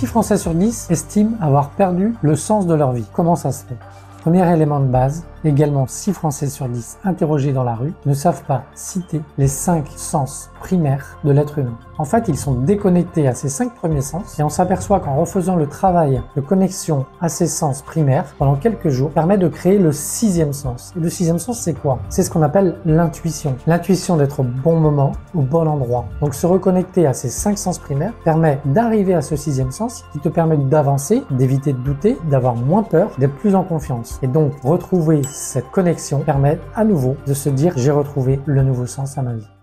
6 Français sur 10 estiment avoir perdu le sens de leur vie. Comment ça se fait? Premier élément de base, également 6 Français sur 10 interrogés dans la rue ne savent pas citer les 5 sens primaires de l'être humain. En fait, ils sont déconnectés à ces 5 premiers sens et on s'aperçoit qu'en refaisant le travail de connexion à ces sens primaires pendant quelques jours permet de créer le 6e sens. Et le 6e sens, c'est quoi? C'est ce qu'on appelle l'intuition. L'intuition d'être au bon moment, au bon endroit. Donc se reconnecter à ces 5 sens primaires permet d'arriver à ce 6e sens qui te permet d'avancer, d'éviter de douter, d'avoir moins peur, d'être plus en confiance. Et donc retrouver cette connexion permet à nouveau de se dire j'ai retrouvé le nouveau sens à ma vie.